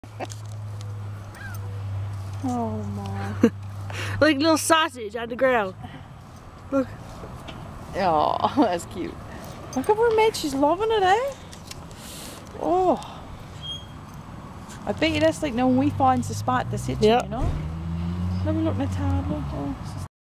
Oh my. Like a little sausage on the ground. Look. Oh, that's cute. Look at her, mate. She's loving it, eh? Oh. I bet you that's like now when we find the spot to sit in, Yep. you know? Let me look, Natalia. Oh,